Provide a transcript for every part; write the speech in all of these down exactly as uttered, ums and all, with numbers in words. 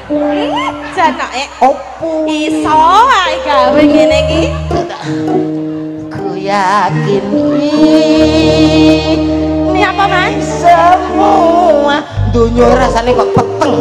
Janake opo iso ae gawe ngene iki. Ku yakin Ini apa, Mas? semua dunia rasanya kok peteng.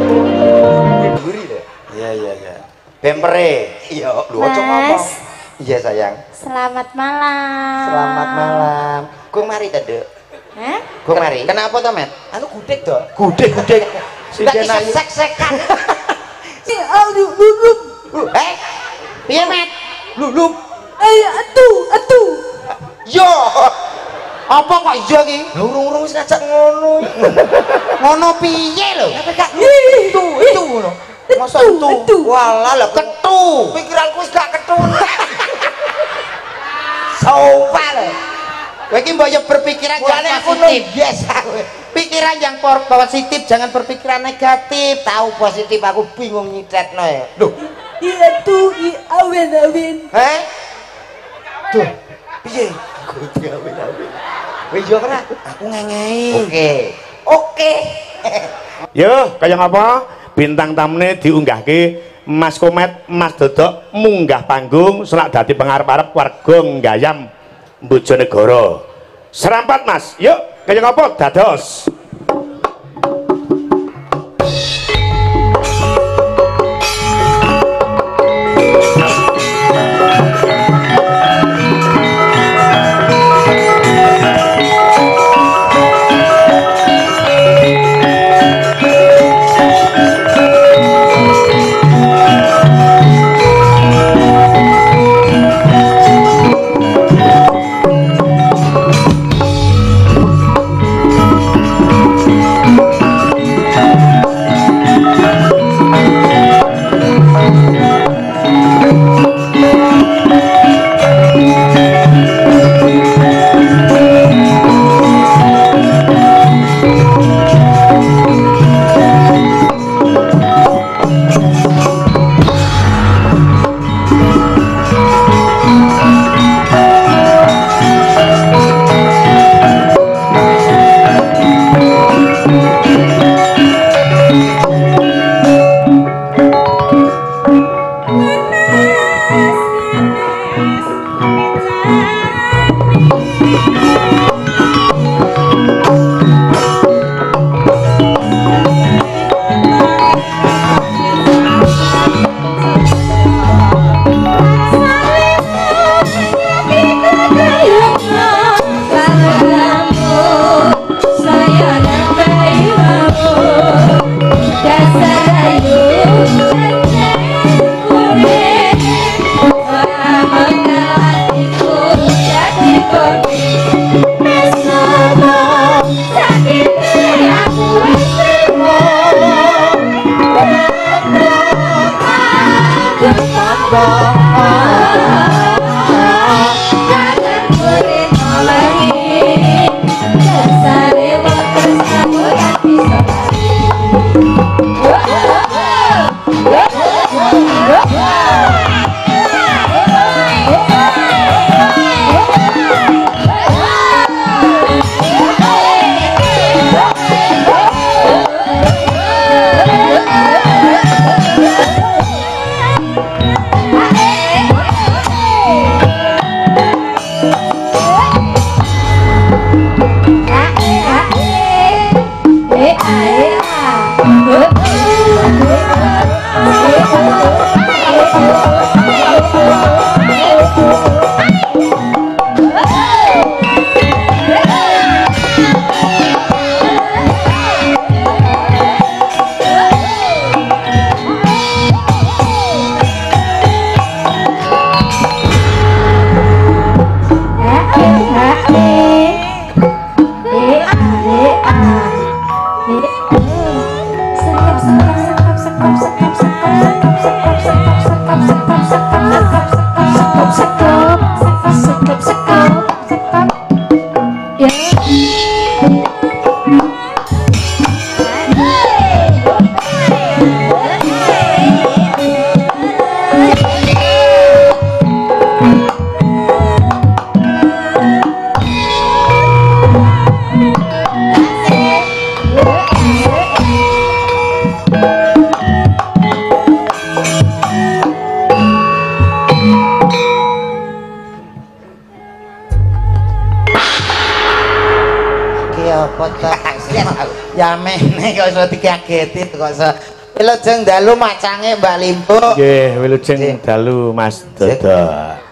Iya iya iya. Bempere. Iya, lu ojo ngomong. Iya sayang. Selamat malam. Selamat malam. Kung mari ta, Dek? Hah? Kung mari. Kenapa to, Met? Anu gudeg to. Gudeg gudeg. Sudah sek-sekan. Si aduh lulup. Eh? Piye, Met? Lulup. Eh atuh, atuh. Yo. Apa kok iya ki? Urung-urung wis ngajak ngono. Ngono piye lho? Itu, itu ngono. Masa itu? Walah lah ketu. Pikiranku wis gak ketu. Sopa lho. Kowe iki mbok yo berpikiran yang positif. Biasa kowe. Pikiran yang positif, jangan berpikiran negatif. Tahu positif aku bingung nyidetno ya. Loh. Iya tuh, awen-awen. Heh? Tuh. Piye? Kudu awen-awen. Wis yo kena, aku ngengei. Oke. Oke. Yo, kaya ngapa? Bintang tamune diunggahke Mas Komet, Mas Dodok munggah panggung selak dadi pengarep-arep warga Nggayam Bojonegoro. Serampat Mas. Yuk, kaya ngapa? Dados. Ya mene kok iso dikageti kok iso. Wilujeng dalu macange Mbak Limpo. Nggih, wilujeng dalu Mas Dodo.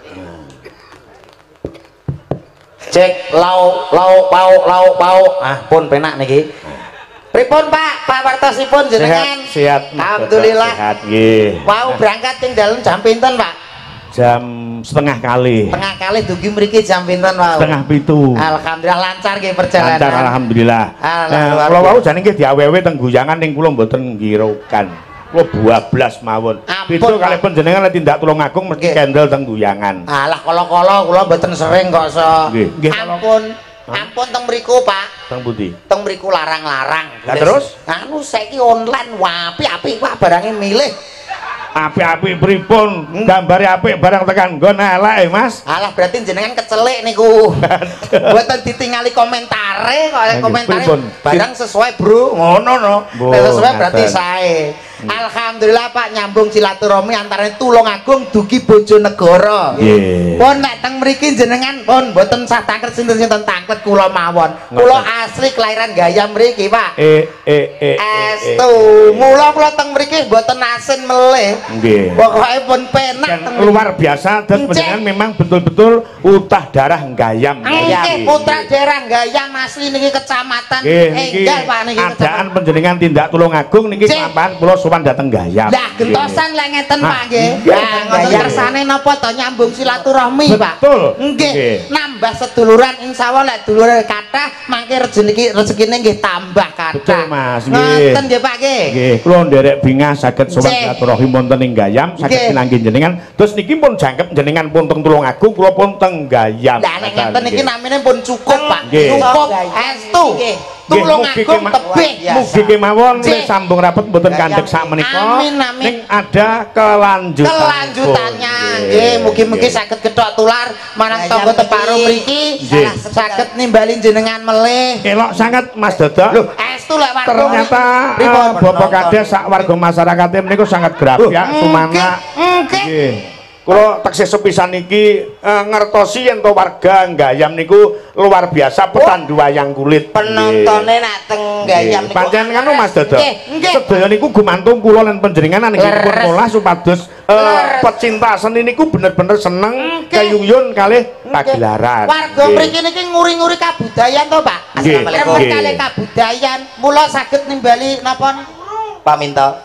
Cek lau lau pau lau pau. Ah, pun penak niki. Pripun Pak? Pak wartosipun jenengan? Sehat, sehat. Alhamdulillah. Sehat nggih. Mau berangkat ting dalem jam pinten, Pak? Jam setengah kali. Setengah kali dugi mriki jam pinten, Pak? Setengah pitu. Alhamdulillah lancar nggih perjalanan. Lancar alhamdulillah. Alhamdulillah. Kula wau jane nggih diawewe teng guyangan ning kula mboten ngirokan. Kula bablas mawon. Pitu kalih panjenengan nek tindak Tulungagung mesti kendel teng guyangan. Alah kala-kala kula mboten sering kok so. Nggih. Ampun. Ampun teng mriku, Pak. Teng pundi? Teng mriku larang-larang. Lah terus? Anu saiki online wapi apik Pak barange milih. Apik-apik pripun? Gambare apik barang tekan nggon elek, Mas. Alah berarti jenengan kecelik niku. Mboten ditingali komentare kok komentare barang sesuai, Bro. Ngono no. Nek sesuai berarti sae. Alhamdulillah Pak nyambung silaturahmi antara Tulungagung dugi Bojonegoro. Nggih. Pun nek teng mriki jenengan pun mboten sah tangklet sinten-sinten tangklet kula mawon. Kula asli kelahiran Gayam mriki, Pak. Eh eh eh. Estu, mula kula teng mriki mboten asin meleh. Nggih. Pokoke pun penak teng luar biasa dan panjenengan memang betul-betul utah darah Gayam. Nggih, putra daerah Gayam asli niki kecamatan Enggal Pak niki. Adaan panjenengan tindak Tulungagung niki kelampahan kula sowan dateng Gayam. Lah gentosan lek ngeten Pak nggih. Lah ngoten kersane napa to nyambung silaturahmi Pak. Betul. Nggih, nambah seduluran insyaallah lek dulur kathah mangke rezeki rezekine nggih tambah kathah. Betul Mas, nggih. Ngoten nggih Pak nggih. Nggih, kula nderek bingah saged sowan silaturahmi wonten ing Gayam saged pinanggih jenengan. Terus niki pun jangkep jenengan pun teng Tulungagung kula pun teng Gayam. Lah nek ngeten niki namine pun cukup Pak. Cukup estu. Tulungagung tebih. Mugi kemawon wis sambung rapet mboten kandhek sak menika. Amin amin. Ning ada kelanjutan. Kelanjutannya nggih mugi-mugi saged kethok tular marang tangga teparo mriki saged nimbali jenengan melih. Elok sangat Mas Dodo. Lho, estu lek warga. Ternyata uh, Bapak Kades sak warga masyarakat menika sangat grabyak sumana. Nggih. Kula taksih sepisan iki uh, ngertosi yen to warga Gayam niku luar biasa petandu wayang kulit. Penontone nak teng Gayam niku. Pancen kan Mas Dodo. Sedaya niku gumantung kula lan panjenengan nggih pun pola supados uh, pecinta seni niku bener-bener seneng kayuyun kalih pagelaran. Warga mriki niki nguri-nguri kabudayan to, Pak. Assalamualaikum. Kalih kabudayan mula saged nimbali napa paminta.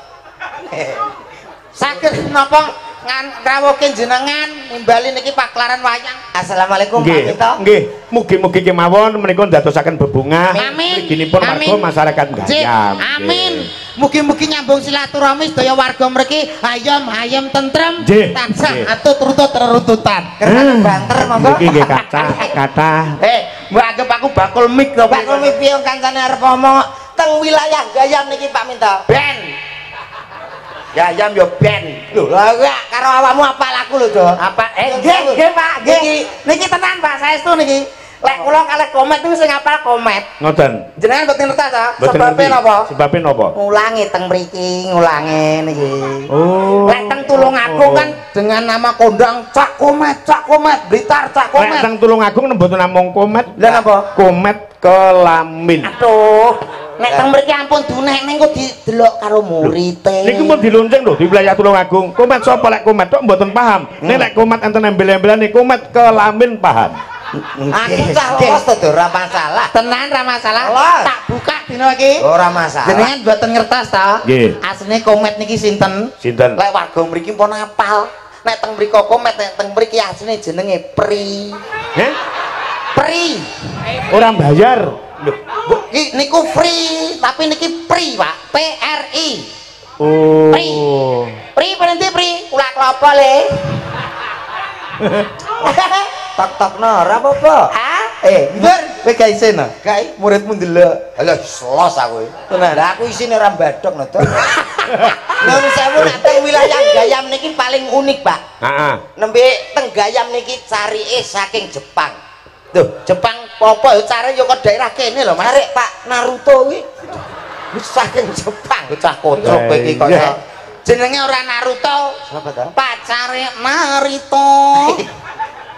Saged napa ngan rawuhke jenengan nimbali niki paklaran wayang. Assalamualaikum Pak Minto. Nggih, mugi-mugi kemawon menika ndadosaken bebungah mriginipun warga masyarakat Gayam. Amin. Mugi-mugi nyambung silaturahmi sedaya warga mriki ayam ayam tentrem tansah atut rutut rerututan. Kersane banter monggo. Niki nggih kathah kathah. Eh, mbok anggap aku bakul mik to. Bakul mik piye kancane arep ngomong teng wilayah Gayam niki Pak Minto. Ben. Gayam yo ben. Lho, lah karo awakmu apa laku lho, Do? Apa? Eh, nggih, nggih, Pak. Nggih. Niki tenan, Pak. Saestu niki. Lek kula kalih komet niku sing apal komet. Ngoten. Jenengan mboten ngertos ta? Sebabe napa? Sebabe napa? Ngulangi teng mriki, ngulangi niki. Oh. Lek teng Tulungagung kan dengan nama kondang Cak Komet, Cak Komet, Blitar Cak Komet. Lek teng Tulungagung mboten namung komet. Lah napa? Komet kelamin. Aduh. Nek teng mriki ampun dunek ning kok didelok karo murite. Niku mun dilonceng lho di wilayah Tulungagung. Komet sapa lek komet tok mboten paham. Nek lek komet enten embel-embelane komet kelamin paham. Aku cah los to ora masalah. Tenan ora masalah. Tak buka dina iki. Ora masalah. Jenengan mboten ngertos ta? Nggih. Asline komet niki sinten? Sinten? Lek warga mriki pun apal. Nek teng mriko komet nek teng mriki asline jenenge Pri. Heh? Pri. Ora bayar. Lho, iki niku free, tapi niki Pri, Pak. P R I. Oh. Pri. Pri berhenti Pri. Kula klopo le. Tok-tokno ora apa-apa. Ah? Eh, ndur, kowe ga isin. Gae muridmu ndelok. Alah, selos aku. Tenan. Lah aku isine ora badhok no, Dok. Nun sewu nek teng wilayah Gayam niki paling unik, Pak. Heeh. Nembe teng Gayam niki carike saking Jepang. Tuh, Jepang apa ya carane ya kok daerah kene lho, Mas. Arek Pak Naruto kuwi wis saking Jepang. Bocah kotrok kowe iki kok. Jenenge ora Naruto. Sapa ta? Pacare Naruto.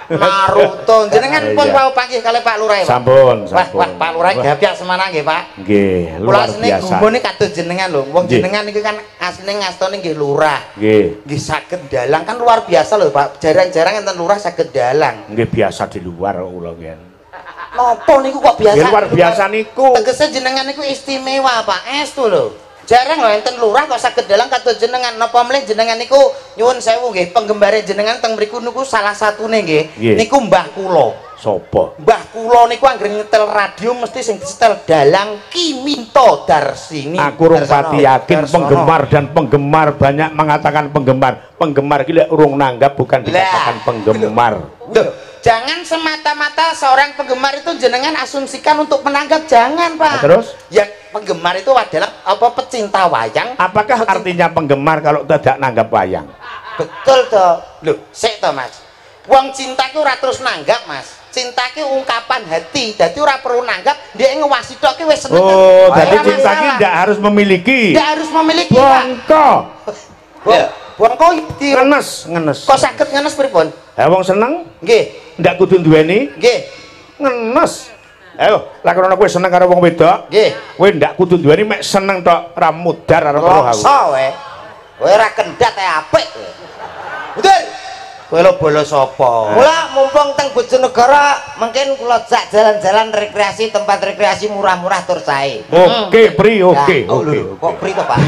Naruto jenengan pun wau panggih kali Pak Lurah. Sampun, Wah, sampun. wah Pak Lurah gapyak semana nggih, Pak. Nggih, Kula luar asline biasa. gumbone kados jenengan lho. Wong Nggih. jenengan iki kan asline ngastone nggih lurah. Nggih. Nggih saged dalang kan luar biasa lho, Pak. Jarang-jarang enten lurah saged dalang. Nggih biasa di luar kula ngen. Napa niku kok biasa? Nggih luar biasa niku. Tegese jenengan niku istimewa, Pak. Estu lho. Jarang lho enten lurah kok saged dalang kados jenengan. Napa mleh jenengan niku nyuwun sewu nggih, penggembare jenengan teng mriku niku salah satune nggih. Nggih. Niku Mbah kula. Sopo? Mbah kula niku anggere nyetel radio mesti sing disetel dalang Ki Minto Darsini. Aku rung pati yakin penggemar dan penggemar banyak mengatakan penggemar. Penggemar iki lek urung nanggap bukan dikatakan penggemar. Loh, jangan semata-mata seorang penggemar itu jenengan asumsikan untuk menanggap, jangan Pak. Nah, terus? Ya penggemar itu adalah apa pecinta wayang. Apakah Pecinta- artinya penggemar kalau tidak nanggap wayang? Betul toh. Loh, sik toh Mas. Wong cinta ki ora terus nanggap Mas. Cinta ki ungkapan hati. Dadi ora perlu nanggap, dia ngewasitoke wis seneng. Oh, Ora jadi cinta masalah. ki tidak harus memiliki. Tidak harus memiliki Pak. Bongko. Ya, bongko di Ngenes, ngenes. kok saged ngenes pripun? Ha wong seneng Nggih. ndak kudu duweni Nggih. ngenes. Ayo, lakonono kowe seneng karo wong wedok. Nggih. Kowe ndak kudu duweni mek seneng tok, ra mudar karo roh aku. Lokso we. Kowe ora kendhat ae apik. Betul. Kowe lo bolo sapa? Kula mumpung teng Bojonegoro, mungkin kula jak jalan-jalan rekreasi, tempat rekreasi murah-murah tur sae. Oke, Pri, oke, Nah, oh, oke. lho, kok pri to, Pak?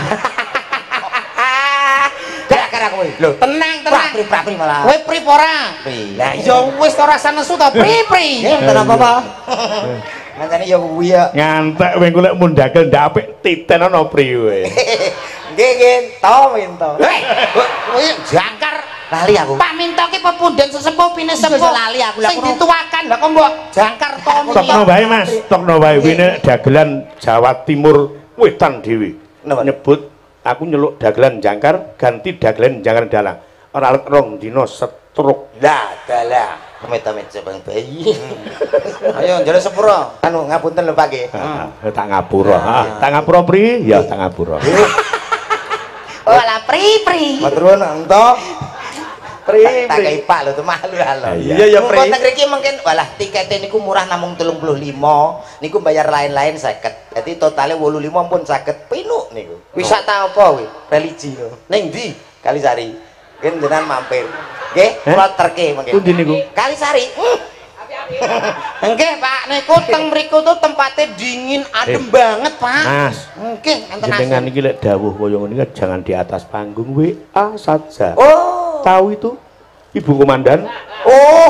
Gara-gara kowe. Lho, tenang, tenang. Pri, pri malah. Kowe pri apa ora? Pri. Lah ya wis ora rasa nesu to, pri, pri. Enten apa-apa? Mancane ya kuwi ya. Ngantek kowe golek mundagel ndak apik titen ana Pri kowe. Nggih, nggih, to Minto. Hei, kowe jangkar lali aku. Pak Minto ki pepundhen sesepuh pine sepuh. Lali aku lha sing dituakan lha kok mbok jangkar to Minto. Tokno wae Mas, tokno wae wine dagelan Jawa Timur Wetan dhewe. Nyebut aku nyeluk dagelan jangkar ganti dagelan jangkar dalang. Ora let rong dina setruk. Lah, dalah. Amit-amit sebang bayi. Ayo jare sepuro. Anu ngapunten lho Pak nggih. Heeh, tak ngapura. Heeh, tak ngapura Pri? Ya tak ngapura. Oh, ala pri pri. Matur nuwun ento. Pri pri. Tak kei Pak lho tuh malu halo. Iya ya pri. Kok teng mriki mungkin walah tiketnya niku murah namung telung puluh lima. Niku bayar lain-lain seket. Jadi totalnya wolu lima pun seket pinuk niku. Wisata apa kuwi? Religi lho. Ning ndi? Kalisari. Nggih jenengan mampir. Nggih, kula terke mungkin. Pundi niku? Kalisari. Nggih, Pak, niku teng mriku tuh tempatnya dingin, adem banget, Pak. Mas, Nggih, enten jenengan iki lek dawuh kaya ngene iki jangan di atas panggung W A saja. Oh. Tahu itu Ibu Komandan? Oh.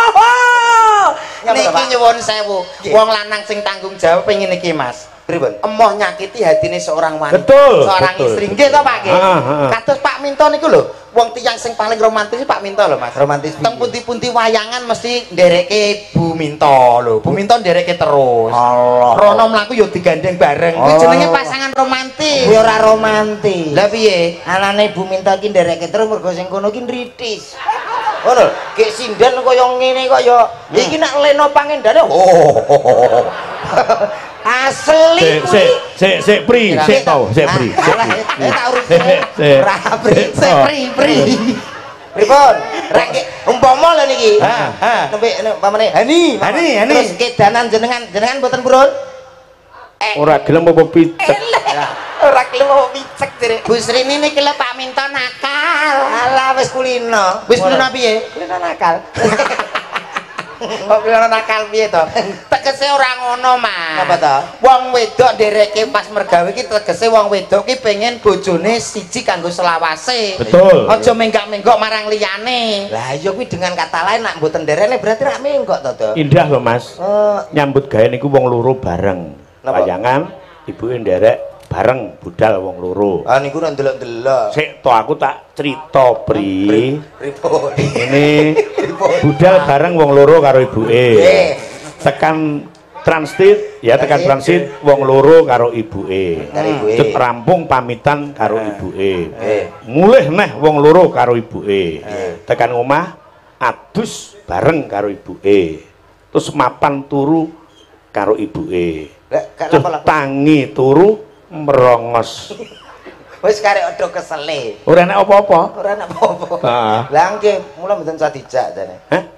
Niki nyuwun sewu. Wong lanang sing tanggung jawab pengen iki, Mas. Pripun? Emoh nyakiti hatine seorang wanita. Betul, Seorang betul. istri. Nggih to, Pak nggih. Ah, ah, ah. Kados Pak Minto niku lho, wong tiyang sing paling romantis Pak Minto lho, Mas. Romantis. Teng pundi-pundi wayangan mesti ndereke Bu Minto lho. Bu Minto ndereke terus. Allah. Rono mlaku ya digandeng bareng. Kuwi jenenge pasangan romantis. Kuwi ora romantis. Lah piye? Anane Bu Minto iki ndereke terus mergo sing kono iki nritis. Ngono, gek sinden kaya ngene kok ya. Iki nek leno pangendane. Oh. Asli Sik, sik, sik, sik Pri, sik to, sik Pri. Sik Pri. Eh tak urus. Sik, sik. Ora Pri, sik Pri, Pri. Pripun? Rek umpama lho niki. Ha, ha. Nembe umpamane Hani, hani, hani. Terus kedanan jenengan, jenengan mboten purun? Eh, Ora gelem apa picek. ora gelem apa picek jere. Bu Srini niki lho Pak Minto nakal. Alah wis kulino. Wis kulino piye? Kulino nakal. Kok kulino nakal piye to? Tegese ora ngono, Mas. Apa to? Wong wedok ndereke pas mergawe iki tegese wong wedok ki pengen bojone siji kanggo selawase. Betul. Aja menggak-menggok marang liyane. Lah iya kuwi dengan kata lain nak mboten nderene berarti rak menggok to, To. Indah loh Mas. Oh, Nyambut gawe niku wong loro bareng. Napa? Wayangan ibuke nderek bareng budal wong loro. ah niku nek ndelok-ndelok. Sik to aku tak crita Pri. Pripun? Ini budal bareng wong loro karo ibuke. Nggih. Tekan transit ya tekan transit wong loro karo ibuke. Karo ibuke. Cut rampung pamitan karo ibuke. Nggih. Mulih neh wong loro karo ibuke. Tekan omah adus bareng karo ibuke. Terus mapan turu karo ibuke. Lah gak Cuk apa-apa. tangi turu merongos. Wis karek odo kesele. Ora enak apa-apa. Ora ana apa-apa. Heeh. Lah nggih, mula mboten usah dijak jane. Hah?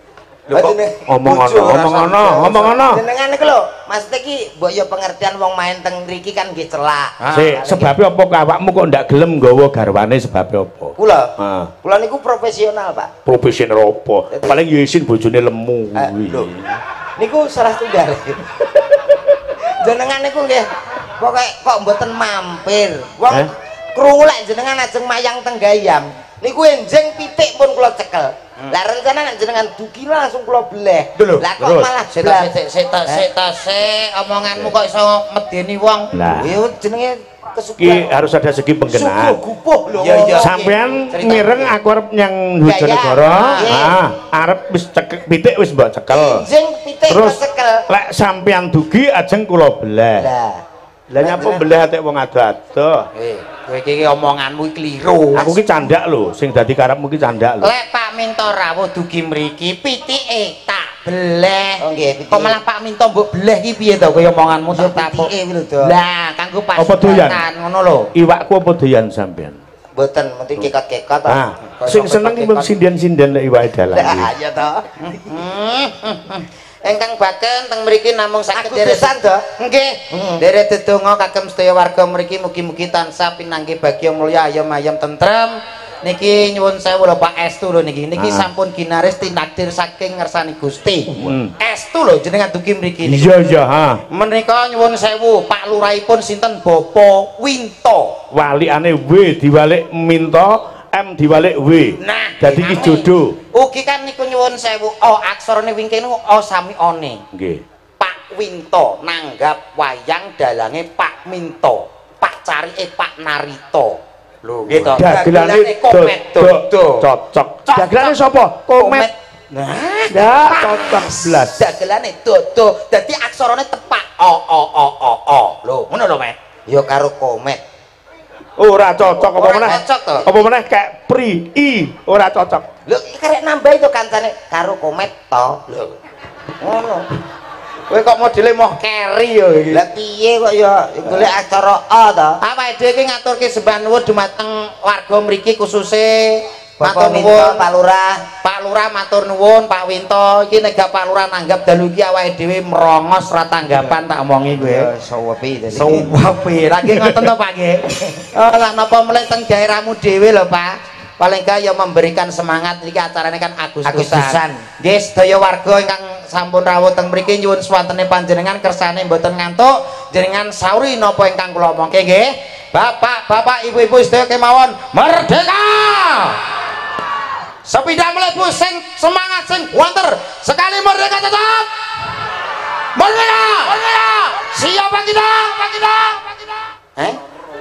ngomong ono, ngomong ono, ngomong ono. Jenengan niku lho, maksud iki mbok ya pengertian wong main teng mriki kan nggih celak. Sik, sebabe apa awakmu kok ndak gelem nggawa garwane sebabe apa? Kula. Heeh. Kula niku profesional, Pak. Profesional apa? Paling yo isin bojone lemu kuwi. Niku salah tunggal. Jenengan niku nggih pokoke kok mboten mampir. Wong krungu lek jenengan ajeng mayang teng Gayam. Niku enjing pitik pun kula cekel. Lah rencana nek jenengan dugi langsung kula bleh. Lah kok malah sik sik sik sik sik omonganmu kok iso medeni wong. Lah yo jenenge Ki harus ada segi penggenaan. Sampean mireng aku arep nyang Bojonegoro, ah arep wis cekek pitik wis mbok cekel. Terus lek sampean dugi ajeng kula belah. Lah nyapa belah atek wong ado-ado. Eh, kowe iki omonganmu keliru. Aku ki candak lho, sing dadi karepmu ki candak lho. Lek Pak Minto rawuh dugi mriki pitike tak beleh. Oh nggih, kok malah Pak Minto mbok beleh iki piye to kaya omonganmu tak tapuk. Lah, kanggo pas apa doyan ngono lho. Iwakku apa doyan sampean? Mboten, mesti kekot-kekot. Ah, sing seneng ki mung sinden-sinden lek iwake dalan. Lah iya to. Engkang baken teng mriki namung saged deresan to. Nggih. Dere dedonga kagem sedaya warga mriki mugi-mugi tansah pinanggih bagya mulya ayem-ayem tentrem. Niki nyuwun sewu lho Pak Estu lho niki. Niki sampun ginaris tinakdir saking ngersani Gusti. Estu lho jenengan dugi mriki niki. Iya iya, ha. Menika nyuwun sewu Pak Lurahipun sinten Bapak Winto. Walikane W diwalik Minto, M diwalik W. Nah, dadi iki jodoh. Ugi kan niku nyuwun sewu O aksarane wingke niku O sami one. Nggih. Pak Winto nanggap wayang dalange Pak Minto. Pak carike Pak Narito. Lho, nggih to. Dagelane komet dodo. Cocok. Dagelane sapa? Komet. Nah, ya cocok blas. Dagelane dodo. Dadi aksarane tepak O O O O O. Lho, ngono lho, Mas. Ya karo komet. Ora cocok apa meneh? Cocok to. Apa meneh kayak pri i ora cocok. Lho, karek nambah itu kancane karo komet to. Lho. Ngono. Kowe kok modele moh keri ya iki. Lah piye kok ya golek acara A to? Awake dhewe iki ngaturke sembah nuwun dumateng warga mriki khususe matur nuwun Pak Lurah. Pak Lurah matur nuwun Pak Winto. Iki nek Pak Lurah nanggap dalu iki awake dhewe merongos ra tanggapan tak omongi kowe. Ya sawepi dadi. Sawepi. Lah nggih ngoten to Pak nggih. Oh lah napa mulai teng daerahmu dhewe lho Pak. Paling gak ya memberikan semangat iki acarane kan Agustusan. Nggih sedaya warga ingkang sampun rawuh teng mriki nyuwun swantene panjenengan kersane mboten ngantuk jenengan sauri napa ingkang kula omongke nggih. Bapak, Bapak, Ibu-ibu sedaya kemawon merdeka. Sepida mlebu sing semangat sing wanter sekali merdeka tetap. Merdeka. Merdeka. Siapa kita? Siapa kita? Eh?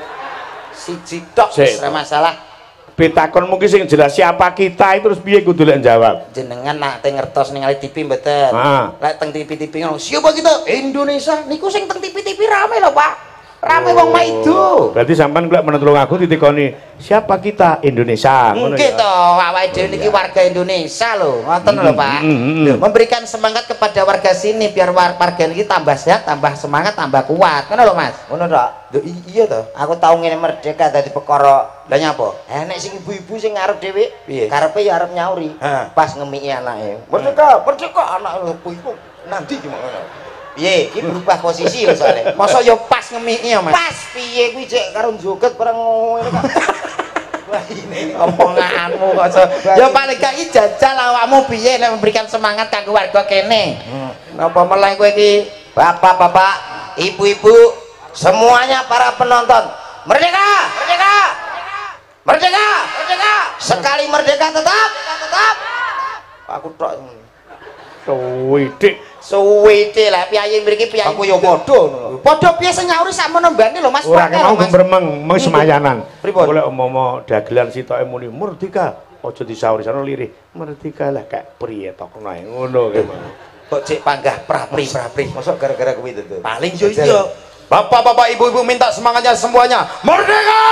Siji tok wis masalah. Pitakon mungkin sing jelas siapa kita itu terus piye kudu lek jawab. Jenengan nak teng ngertos ningali T V mboten. Heeh. Lek teng T V-T V ngono, siapa kita? Indonesia. Niku sing teng T V-T V rame lho, Pak. Rame wong maido. Berarti sampean lek menulung aku titikoni siapa kita Indonesia ngono ya. Nggih to, awake dhewe niki warga Indonesia lho. Ngoten lho, Pak. Lho, memberikan semangat kepada warga sini biar warga niki tambah sehat, tambah semangat, tambah kuat. Ngono lho, Mas. Ngono tok. Lho iya to. Aku tau ngene merdeka dadi perkara. Lah nyapa? Eh nek sing ibu-ibu sing ngarep dhewe, karepe ya arep nyauri. Pas ngemiki anake. Merdeka, merdeka anak ibu-ibu. Nanti cuma ngono. Piye? Iki berubah posisi lho soalnya. Masa yo pas ngemiki ya, Mas. Pas piye kuwi cek karo joget bareng ngene kok. Wah ini omonganmu kok. Ya paling gak iki jajal awakmu piye nek memberikan semangat kanggo warga kene. Napa meleh kowe iki bapak-bapak, ibu-ibu, semuanya para penonton. Merdeka! Merdeka! Merdeka! Merdeka! Sekali merdeka tetap, tetap. Aku tok. Suwidik. Suwite lah piyayi mriki piyayi. Aku yo padha ngono. Padha piye sing nyauri sak menembane lho Mas. Ora mau gembremeng mung semayanan. Pripun? Golek umpama dagelan sitoke muni merdeka, aja disauri sono lirih. Merdeka lah kayak priye tokno ae ngono kae. Kok cek panggah prapri-prapri. Mosok gara-gara kuwi to. Paling yo iya. Bapak-bapak, ibu-ibu minta semangatnya semuanya. Merdeka!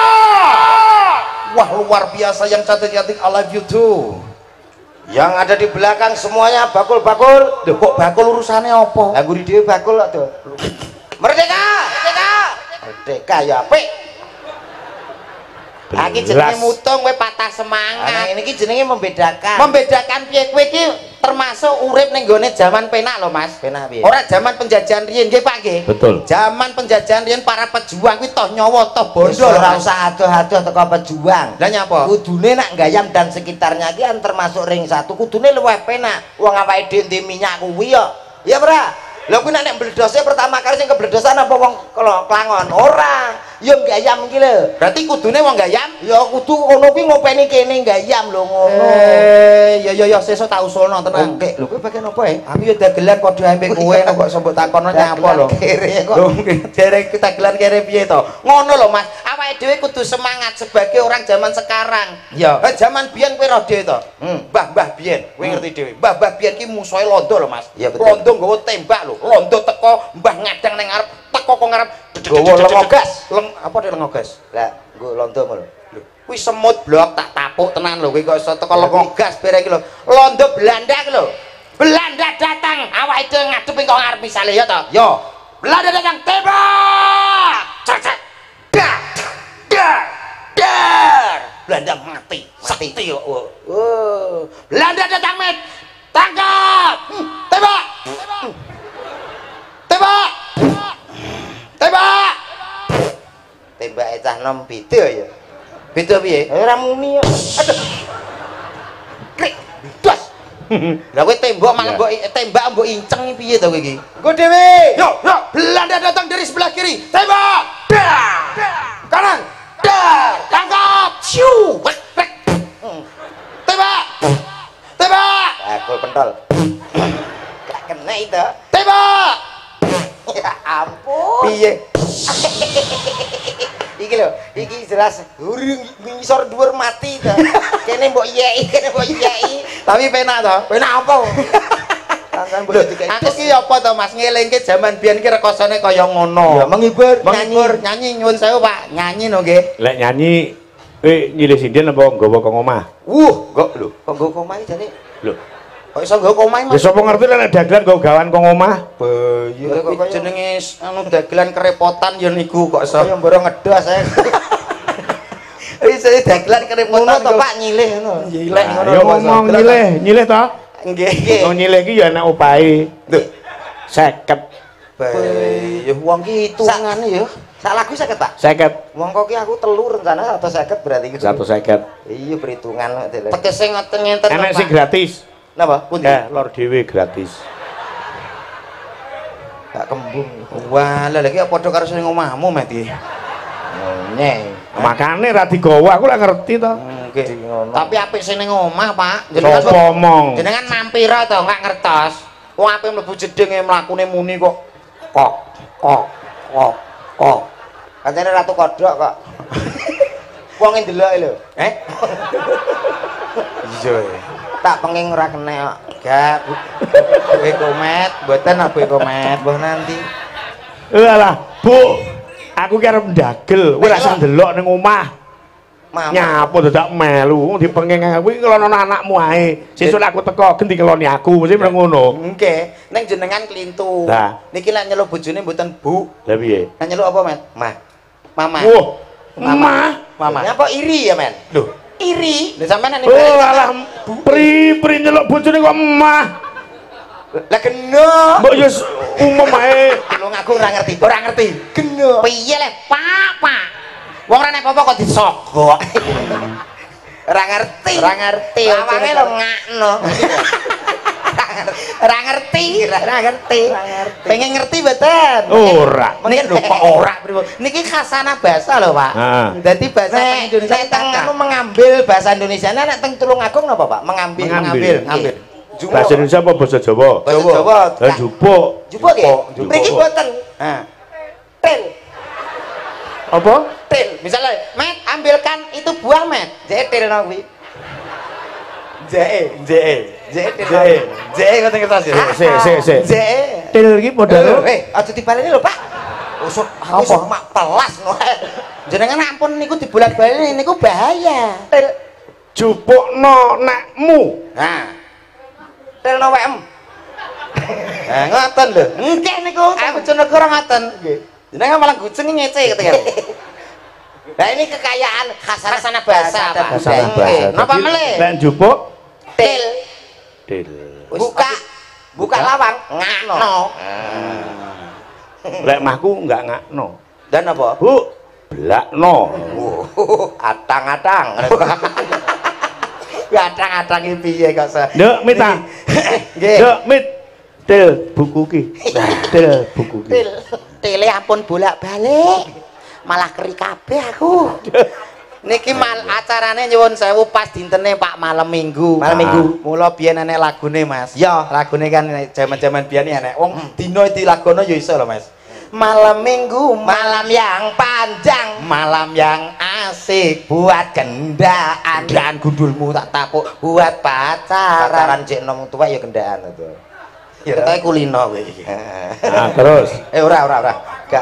Wah luar biasa yang cantik-cantik, I love you too. Yang ada di belakang semuanya bakul-bakul. Lho kok bakul urusannya apa? Lah nguri dhewe bakul kok to. Merdeka! Merdeka! Merdeka ya apik. Iki jenenge mutung kowe patah semangat. Nah ini ki jenenge membedakan. Membedakan piye kowe iki termasuk urip ning gone jaman penak lho Mas. Penak piye? Ora jaman penjajahan riyen nggih Pak nggih. Betul. Zaman penjajahan riyen para pejuang kuwi toh nyawa toh bondo Ora usah adoh-adoh teko pejuang. Lah nyapa? Kudune nak Gayam dan sekitarnya iki termasuk ring satu kudune luwih penak. Wong awake dhewe ndek minyak kuwi ya. Ya ora. Lah kuwi nek mbledose pertama kali sing kebledosan apa wong Klangon? Ora. Ya Gayam iki lho. Berarti kudune wong Gayam? Ya kudu ngono kuwi ngopeni kene Gayam lho ngono. Eh, ya ya ya sesuk tak usulno tenang. Oke, lho kowe bagian apa ya? Aku ya dagelan padha ampe kowe kok sembok takono nyapa lho. Kere kok. Lho derek dagelan kere piye to? Ngono lho Mas. Awake dhewe kudu semangat sebagai orang zaman sekarang. Ya. Eh zaman biyen kowe ro dhewe to. Hmm. Mbah-mbah biyen, kowe ngerti dhewe. Mbah-mbah biyen ki musuhe londo lho Mas. Ya, betul. Londo nggawa tembak lho. Londo teko mbah ngadang ning ngarep, teko kok ngarep. Nggawa lengo gas. Leng apa dhe lengo gas? Lah, nggo londo lho. Lho, kuwi semut blok tak tapuk tenan lho kowe kok iso teko lengo gas bareng iki lho. Londo Belanda iki lho. Belanda datang, awake dhewe ngadep ing kok ngarep misale ya to. Yo. Belanda datang tembak. Cek cek. Dar. Dar. Dar. Belanda mati. Mati yo. Oh. Belanda datang met. Tangkap. Tembak. Tembak. Tembak. Tembake cah nom beda ya. Beda piye? Ora muni. Aduh. Krik. Das. Lah kowe tembok malah mbok tembak mbok inceng iki piye to kowe iki? Nggo dhewe. Yo, yo, Belanda datang dari sebelah kiri. Tembak. Dar. Kanan. Dar. Tangkap. Ciu. Wek, wek. Tembak. Tembak. Aku pentol. Gak kena itu. Tembak. Ya ampun. Piye? Iki lho, iki jelas urung ngisor dhuwur mati to. Kene mbok iyeki, kene mbok iyeki. Tapi penak to? Penak apa? Tangan mbok dikai. Aku ki apa to Mas ngelingke jaman biyen ki rekosane kaya ngono. Ya menghibur, Menghibur, nyanyi nyuwun sewu Pak, nyanyi no nggih. Lek nyanyi kowe nyilih sinden apa nggawa kang omah? Wuh, kok lho, kok nggo komahe jane. Lho, Kok iso nggo omahe ya Mas? sapa ngerti lek dagelan nggawa gawan kang omah? Ya Kok jenenge anu dagelan kerepotan ya niku kok iso. kaya mboro ngedos saya. Wis dagelan kerepotan Ngono to Pak nyilih ngono. Nyilih ngono. Ya ngomong nyilih, nyilih to? Nggih, nggih. Wong nyilih ki ya enak opahe. Lho, seket. ya wong ki hitungane ya. Sak lagu seket Pak. seket. Wong kok ki aku telu rencana seratus seket berarti gitu. satu seket. Iya perhitungan kok. Tegese ngoten ngenten Enak sing gratis. Napa? Pundi? Eh, lor dhewe gratis. Gak kembung. Wah, lha iki padha karo sing omahmu Met iki. Nyeh. Makane ra digawa aku lak ngerti to. Nggih. Tapi apik sing ning omah, Pak. Sopo omong? Jenengan mampir to, enggak ngertos. Wong apik mlebu jedenge mlakune muni kok. Kok, kok, kok, kok. Kancane ratu kodhok kok. Wong ndelok lho. Eh? Iya. Tak penging ora kena kok. Gak, kowe komet, mboten apa komet, mbah nanti. Alah, Bu. Aku ki arep ndagel, kowe ra usah ndelok ning omah. Mama. Nyapu dadak melu dipenging kuwi ngelono anakmu ae. Sesuk aku teko gendi ngeloni aku, mesti meneng ngono. Nggih, ning jenengan klintu. Lah. Niki lek nyeluk bojone mboten Bu. Lah piye? Lek nyeluk apa, Met? Mah. Mama. Wah, Mama. Mama. Mama. Nyapa iri ya, Men? Lho, iri. Lha sampean nek Oh, alah pri-pri nyeluk bojone kok emah. Lah kena. Mbok yo umum ae. Tulung aku ora ngerti, ora ngerti. Kena. Piye le, Pak, Pak? Wong ora nek apa-apa kok disogok. Ora ngerti. Ora ngerti. Lawange lo ngakno. Ora ngerti, ora ngerti. Pengen ngerti mboten? Ora. Niki lho kok ora pripun? Niki khasana bahasa lho, Pak. Heeh. Dadi bahasa Nek Indonesia nek teng anu mengambil bahasa Indonesia nek teng Tulungagung napa, Pak? Mengambil, Mengambil. ngambil. Jumo. Bahasa Indonesia apa bahasa Jawa? Bahasa Jawa. Lah jupuk. Jupuk nggih. Jupuk. Mriki boten. Ha. Til. Apa? Til, misalnya, Met, ambilkan itu buah, Met. Jek til nang kuwi. Jee, jee, Jek til. jee, jee ngoten kertas ya. Sik, sik, sik. Jek. Til iki modal. Eh, aja dibaleni lho, Pak. Usuk aku Apa? mak pelas ngono. Jenengan ampun niku dibolak-balik niku bahaya. Til. Jupukno nekmu. Nah, Til no W M. nah ngoten lho. Nggih niku aku Jonegoro ngoten. Nggih. Jenengan malah guceng ngece ketika. Nah ini kekayaan khasana Khasana bahasa, Pak. Khasana bahasa. Napa Jadi, melih? Lek jupuk Til. Dil. Buka. Buka lawang ngakno. Lek mahku enggak ngakno. Dan apa? Bu, blakno. Atang-atang. Ya atang-atang iki piye kok se. Nduk, Mit ta. Nggih. Nduk, Mit. Dil buku ki. Dil buku ki. Til, tele ampun bolak-balik. Malah keri kabeh aku. Niki mal acarane nyuwun sewu pas dintene Pak malam Minggu. Malam Minggu. Mula biyen enek lagune, Mas. Ya, Lagune kan jaman-jaman biyen enek. Wong dina dilagono ya iso lho, Mas. Malam Minggu, malam yang panjang, malam yang asik buat gendaan. Dan gundulmu tak tapuk buat pacaran. pacaran cek nom tuwa ya kendaan itu. Ya ketoke kulino kowe iki. Nah, terus. Eh ora ora ora. Gak.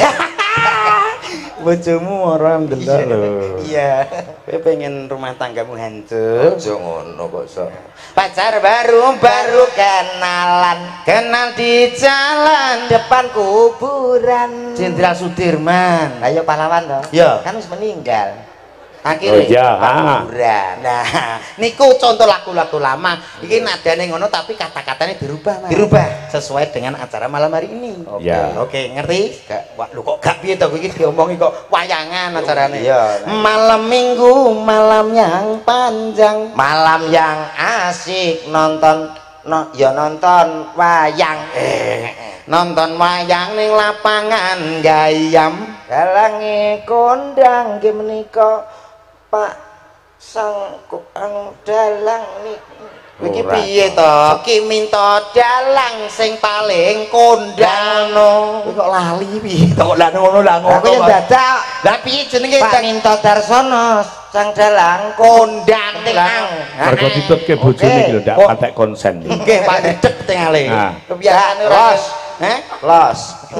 Bojomu ora ndelok lho. Iya. Kowe pengen rumah tanggamu hancur. Aja ngono kok, Sok. Pacar baru baru kenalan, kenal di jalan depan kuburan. Jenderal Sudirman. Ayo pahlawan toh. Ya. Kan wis meninggal. Akhirnya Oh, iya, ah. kuburan. Nah, niku contoh lagu-lagu lama. Iki nadane ngono tapi kata-katanya dirubah, Mas. Dirubah Sesuai dengan acara malam hari ini. Oke. Ya. Oke, ngerti? Gak, wah, lu kok gak piye to iki diomongi kok wayangan acarane. Iya. Malam Minggu, malam yang panjang, malam yang asik nonton no, ya nonton wayang. Eh, nonton wayang ning lapangan Gayam. Dalange kondang nggih menika Pak sang kang dalang niku. Iki Ora. piye to? Ki minta dalang sing paling kondang no. Kok lali piye to kok lah ngono lah ngono. Aku yang dadak. Lah piye jenenge Pak Minto Darsono sang dalang kondang tengang. Mergo ditutke bojone iki lho ndak Oh. patek konsen iki. Nggih Pak Dedek tengale. Nah. Kebiasaan ora. Los. Heh? Los.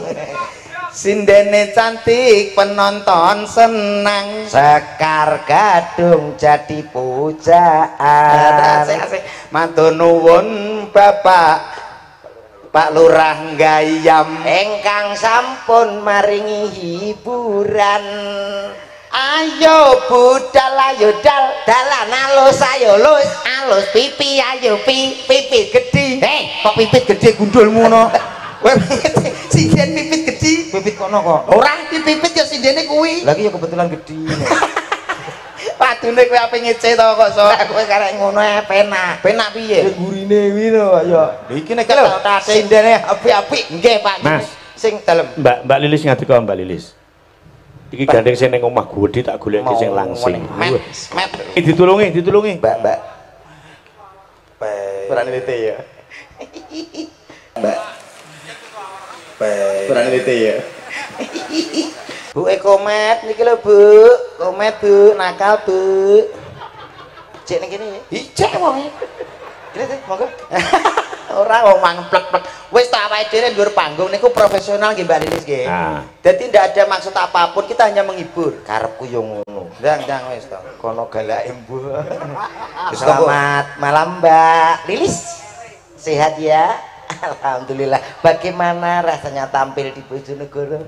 Sindene cantik penonton senang sekar gadung jadi pujaan. Matur nuwun Bapak Pak Lurah Gayam engkang sampun maringi hiburan. Ayo budal ayo dal dalan alus ayo lus alus pipi ayo pi pipit gede. Hei kok pipit gede gundulmu no. Sinden pipit gede. Pipit kono kok. Ora di pipit ya sindene kuwi. Lagi ya kebetulan gede. Padune kowe ape ngece to kok so. Kowe karek ngono ae penak. Penak piye? Gurine wi to ya. Iki nek kata sindene apik-apik. Nggih, Pak. Mas. Sing dalem. Mbak Mbak Lilis ngadeg kok Mbak Lilis. Iki gandeng sing ning omah Gudi tak goleki sing langsing. Met, met. Iki ditulungi, ditulungi. Mbak, Mbak. Berani lete ya. Mbak. Berani lete ya. Bu e komet niki lho, Bu. Komet, Bu. Nakal, Bu. Cek ning kene ya. Ijek wong. Kene teh, monggo. Ora wong mangplek-plek. Wis tak awake dhewe dhuwur panggung niku profesional nggih Mbak Lilis nggih. Nah. Jadi tidak ada maksud apapun, kita hanya menghibur. Karepku yo ngono. Ndang ndang wis to. Kono galake mbuh. Selamat malam Mbak Lilis. Sehat ya? Alhamdulillah. Bagaimana rasanya tampil di Bojonegoro?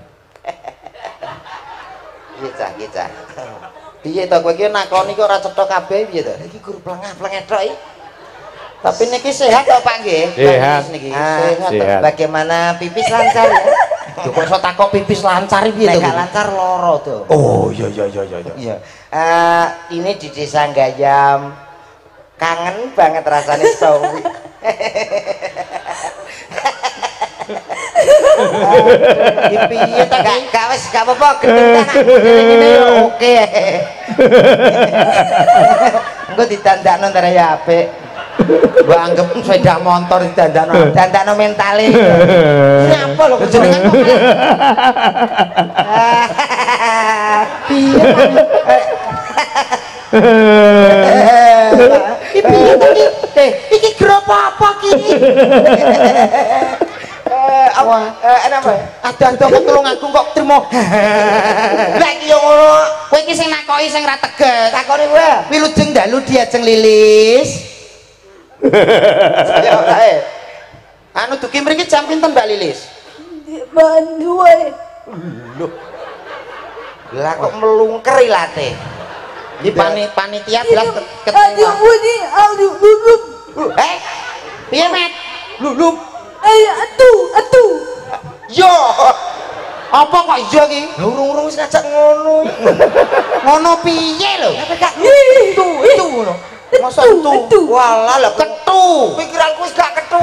Iya cah, iya cah. Piye to kowe iki nakoni kok ora cetha kabeh piye to? Iki guru plengah-plengeh tok iki. Tapi niki sehat to Pak nggih? Sehat. Niki Ah, sehat. Sehat. Bagaimana pipis lancar ya? Lho kok iso takok pipis lancar piye Nek to? gak lancar loro tuh. Oh iya iya iya iya. Iya. Eh, ini di Desa Gayam. Kangen banget rasanya sawi. Piye to Gak gak wis gak apa-apa gendeng kan aku dhewe ngene yo oke. Engko ditandakno ntar ya apik. Mbak anggap sepeda motor ditandakno. Dandakno mentale. Siapa lho jenengan kok Piye? iki piye to iki? Eh, iki grup apa ki? Eh, apa? Eh, apa? Ada-ada kok tulung aku kok trimo. Lah iki yo ngono. Kowe iki sing nakoki sing ra teges. Takoni kowe. Wilujeng dalu diajeng Lilis. Ya ae. Anu duki mriki jam pinten Mbak Lilis? Banduai. Lah kok melungker ilate. Di pani panitia belas Aduh, ketua. ini aduh lulum. Eh, lulum. Eh, atuh, atuh. Yo. Apa kok iya ki? Lah urung-urung wis ngajak ngono. Ngono piye lho? Itu, itu ngono. Masa itu? Walah lah ketu. Pikiranku wis gak ketu.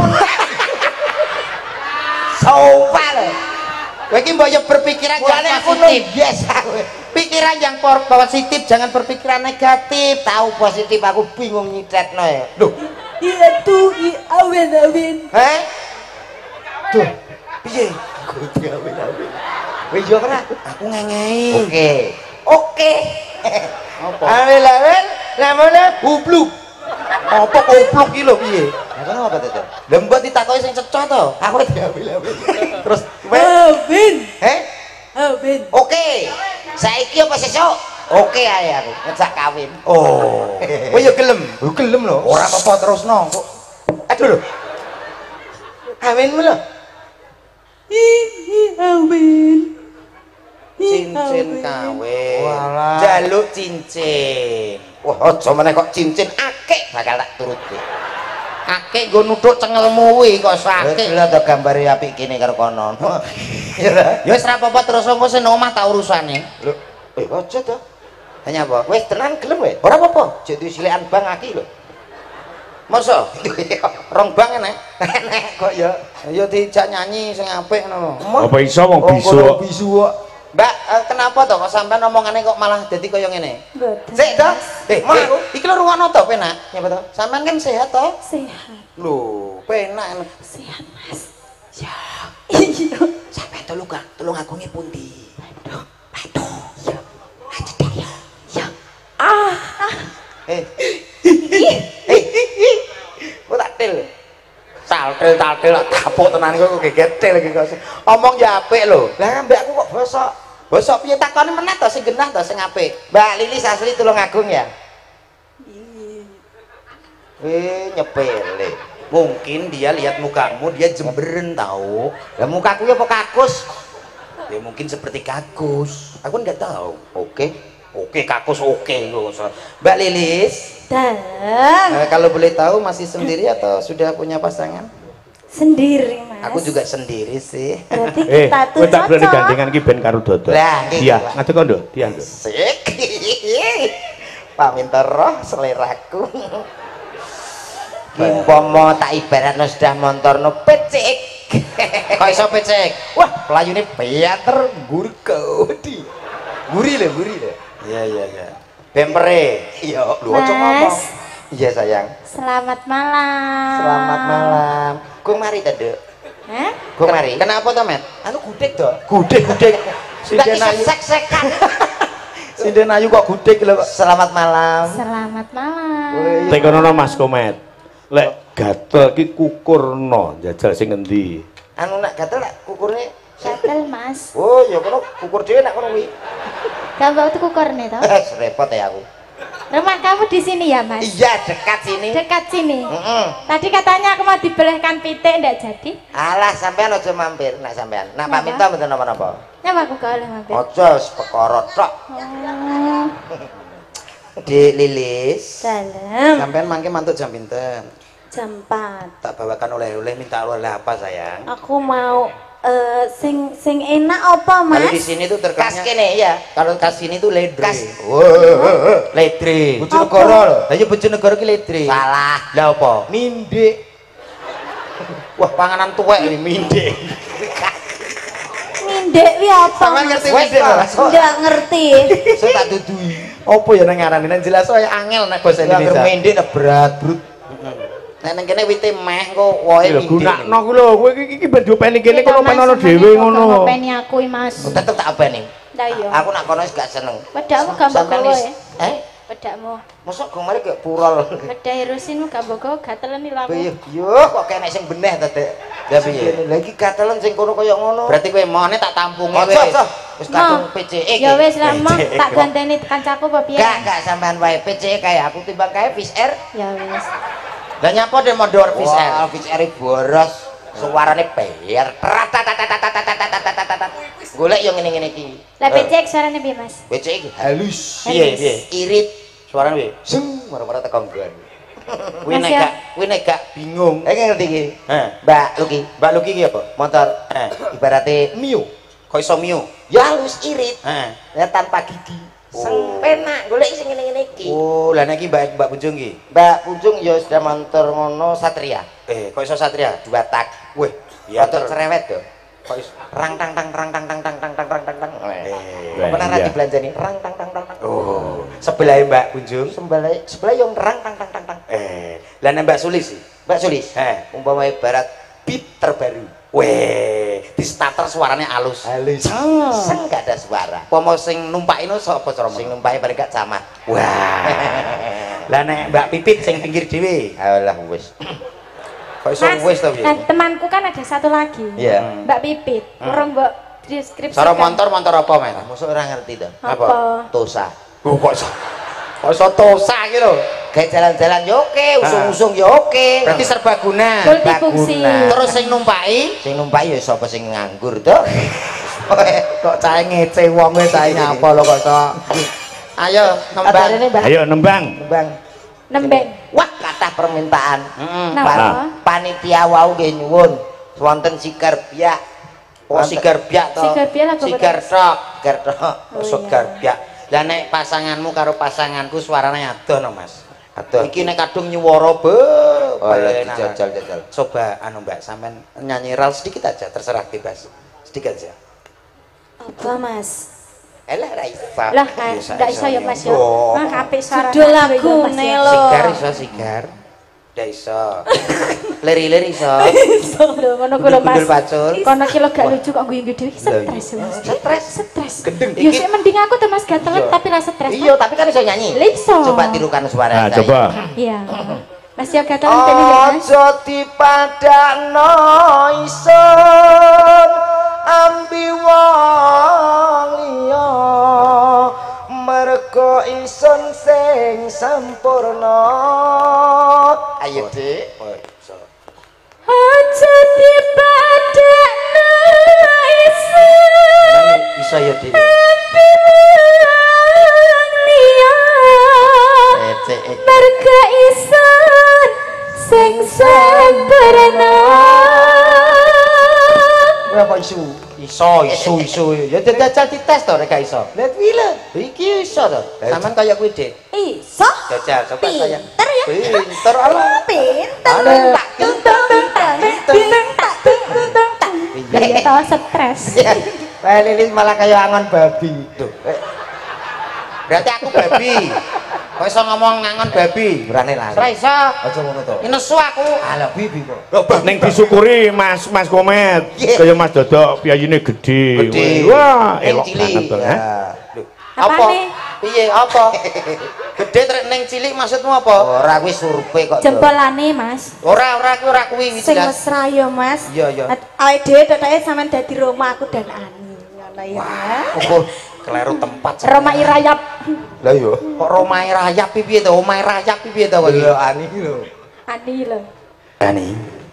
Sopa lho. Kowe iki mbok yo berpikiran yang positif. Biasa kowe. Pikiran yang positif, jangan berpikiran negatif. Tahu positif aku bingung nyidetno ya. Lho. Iya tuh, iya awen-awen. Heh? Tuh. Piye? Kudu awen-awen. Kowe yo ora? Aku ngengei. Oke. Oke. Apa? Awen-awen namanya hubluk. Apa goblok iki lho piye? Lah kono apa to? Lah mbok ditakoki sing cecok to. Aku diambil-ambil. Terus Awen. Heh? Awen. Oke. Saiki apa sesuk? Oke ae aku ngejak kawin. Oh. Kowe yo gelem? Yo gelem lho. Ora apa-apa terusno. Kok aduh lho. Kawinmu lho. Hi, awen. Cincin kawin. Walah. Jaluk cincin. Wah, aja meneh kok cincin akeh bakal tak turuti. Akeh nggo nuthuk cengelmu kuwi kok sakit. Lha to gambare apik kene karo kono. Ya ora. Ya wis ra apa-apa terus engko sing omah tak urusane. Lho, eh aja to. Hanya apa? Wis tenan gelem wis. Ora apa-apa. Jek disilekan bang aki lho. Masa? Rong bang enek. Enek kok ya. Ya dijak nyanyi sing apik ngono. Apa iso wong bisu? Oh, bisu kok. Mbak, uh, kenapa toh kok sampean omongane kok malah dadi kaya ngene? Mboten. Sik toh? Eh, mah aku iki lho rungokno toh penak. Nyapa toh? Sampean kan sehat toh? Sehat. Lho, penak. Sehat, Mas. Ya. Iya. Sampai tolong gak? Tolong aku ngepundi. Aduh. Aduh. Ya. Aja ya. Ya. Ah. Ah. Eh. Eh. Kok tak til? Taltil taltil tapuk tenan kok gegetel iki kok. Omong ya apik lho. Lah mbak aku kok bosok. Bosok piye takone meneh to sing genah to sing apik. Mbak Lilis asli Tulungagung ya? Eh nyepele. Mungkin dia lihat mukamu dia jemberen tahu. Lah mukaku ya apa kakus? Ya mungkin seperti kakus. Aku enggak tahu. Oke. Oke kakus oke. Mbak Lilis. Dang. Eh, kalau boleh tahu masih sendiri atau sudah punya pasangan? Sendiri, Mas. Aku juga sendiri sih. Berarti Eh, kita tuh kowe tak berani cocok. gandengan ki ben karo Dodo. Lah, nggih, Iya, Pak. ngadeg kondo, dia. Sik. Paminta roh seleraku. Umpama tak ibaratno sudah montorno pecek. Kok iso pecek? Wah, pelayune Piater Gurkodi. Guri lho, guri lho. Iya, iya, iya. Bempere. Iya, lu aja ngomong. Iya, sayang. Selamat malam. Selamat malam. Gue mari tadi. Hah? Gue mari. Kenapa tuh, Met? Anu gudeg tuh. Gudeg, gudeg. Sinden ayu. Sek-sekan. Sinden ayu kok gudeg lho. Selamat malam. Selamat malam. Tekono Mas Komet. Lek gatel ki kukurno, jajal sing endi? Anu nak gatel nak kukurnya. Gatel, Mas. Oh, ya kono kukur dhewe nak kono kuwi. Kamu tuh kukurnya toh? Repot ya aku. Rumah kamu di sini ya, Mas? Iya, dekat sini. Dekat sini. Heeh. Tadi katanya aku mau dibelehkan pitik, ndak jadi. Alah, sampean aja mampir nak sampean. Nak Kenapa? pamit mboten napa-napa. Nyapa aku gak oleh mampir. Aja wis perkara tok. Oh. Dik Lilis. Dalam Sampean mangke mantuk jam pinten? jam empat. Tak bawakan oleh-oleh, minta oleh apa sayang? Aku mau eh, sing sing enak apa, Mas? Kalau di sini tuh terkenalnya kas kene ya. Kalau kas sini tuh ledre. Kas. Ledre. Bojonegoro lho. Lah ya Bojonegoro ki ledre. Salah. Lah apa? Mindek. Wah, panganan tuwek iki mindek. Mindek wi apa? Sampeyan ngerti mindek lho? Enggak ngerti. Saya tak dudui. Apa ya nang ngarani? Nang jelas wae angel nek basa Indonesia. Mindek nek berat, brut. Nek nang kene wite meh kok wohe Lho mindek. gunakno ku lho, kowe iki iki ben diopeni kene kono penono dhewe ngono. Openi aku, Mas. Tetep tak abani. Lah iya. Aku nak kono wis gak seneng. Pedakmu gak Sampeyan bawa wis- ya? Eh? Pedakmu. Mosok gong mari kayak purol. Pedak erosinmu gak bawa gatelen iki lho aku. Piye? Yo kok kene sing beneh to, Dek. Ya piye? Lah iki gatelen sing kono kaya ngono. Berarti kowe mone tak tampungi wis. Wis kadung P C E. Ya wis lah, Mak. Tak ganteni kancaku apa piye? Gak, gak sampean wae P C E kaya aku timbang kae Fish Air. Ya wis. Lah nyapa de modor Fish Air? Wah, Fish Air boros. Suarane biar golek yo ngene-ngene iki. Lah becek suarane piye, Mas? Becek iki halus. Piye piye? Irit. Suarane piye? Seng marah-marah tekan nggon. Kuwi nek gak kuwi nek gak bingung. Eh ngerti iki. Heh. Mbak Luki, Mbak Luki ki apa? motor Eh, ibaratnya Mio. Kok iso Mio? ya halus irit. Heeh. Ya tanpa gigi. Seng penak golek sing ngene-ngene iki. Oh, lah nek iki Mbak Mbak Punjung ki. Mbak Punjung ya sudah motor ngono Satria. Eh, kok iso Satria? Dua tak. Weh, ya Motor cerewet tuh. kok iso. Rang tang tang rang tang tang tang tang tang tang tang tang. Eh. Wah, Pernah iya. ra dibelanjani rang tang tang tang tang. Oh, sebelah Mbak Punjung. Sebelah sebelah yang rang tang tang tang tang. Eh, lah nek Mbak Sulis sih. Mbak Sulis. Eh, Umpama ibarat beat terbaru. weh, di starter suaranya halus. Halus. Seng. Seng gak ada suara. Pomo sing numpak ini sapa cara Sing numpake paling gak camat. Wah. Lah nek Mbak Pipit sing pinggir dhewe. Alah wis. Kok iso wis to piye? nah, temanku kan ada satu lagi. Iya. Mbak Pipit. Hmm. Orang mbok deskripsikan. Cara motor motor apa, Men? Mosok ora ngerti to. Apa? Tosa. Oh, kok iso. Kok iso tosa iki lho. Kayak jalan-jalan ya oke, usung-usung ya oke. Berarti serbaguna. Multifungsi. Baguna. Terus sing numpaki Sing numpak ya sapa sing nganggur to? kok cahe ngece wong wis cahe nyapa lho kok iso. Ayo nembang. Adarane Mbak. Ayo nembang. Bang. Nembeng. Wah, kathah permintaan. Heeh. Napa? Pan- Panitia wau nggih nyuwun wonten sigar biak. Oh, sigar biak to. Sigar biak lagu apa Sigar to? tok. Sigar tok. Oh, Sigar iya. biak. Lah nek pasanganmu karo pasanganku suaranya adoh no, Mas. Adoh. Iki nek kadung nyuwara be. Oh, iya, enak. jajal-jajal. Coba anu Mbak sampean nyanyi ral sedikit aja, terserah bebas. Sedikit aja. Apa, Mas? Elah ra iso. Lah, kan ndak iso ya, Mas ya. Oh. Nah, apik suara. Judul lagune lho. Sigar iso sigar. Ndak iso. Leri-leri iso. Lho, ngono ku lho, Mas. Gundul pacul. Kono ki lho gak lucu kok guyu dhewe stres. Mas. Stres. Stres. Gendeng. Ya sik mending aku tuh Mas gatelan tapi ra stres. Iya, tapi kan iso nyanyi. Lah iso. Coba tirukan suara Nah, saya. coba. Iya. Mas ya gatelan ben ya, Mas. Aja dipadakno isun ambi wong liya mergo isun sing sempurna. Ayo, Dik. Oh, iso. Aja dipadakno isun Iso ya, Dik. liya. Ecek. Merga isun sing sempurna. Berapa isu? Iso, iso, iso. Ya jajal dites to nek gak iso. Lihat wila. Iki iso to. Sampean kaya kuwi, Dik. Iso. Jajal coba saya. Pinter ya. Pinter Allah. Pinter. Ada. Tak tung tung tung tak tung tung tak tung tung tung tak. Ya tau stres. Wah, Lilis malah kayak angon babi. Tuh. eh. Berarti aku babi. Kok iso ngomong ngangon babi? Berani lah. Ora iso. Aja ngono to. Ini nesu aku. Ala bibi kok. Neng disyukuri Mas Mas Komet. Iya. Kaya Mas Dodok piyayine gede. Gede. Wah, Neng elok cilik. banget to, Ya. ha. Loh, Apa apa? nih? Piye apa? Gede trek neng cilik maksudmu apa? Ora kuwi survei kok. Jempolane Mas. Ora ora aku ora kuwi Sing jelas. mesra ya, Mas. Iya, iya. Awake dhewe totoke sampean dadi Roma aku dan Ani. Ngono ya. Oh, keliru tempat. Roma Irayap. Lah yo. Kok Romae rayap piye to? Omae rayap piye to kok iki? Iya ani iki lho. Ani lho. Ani.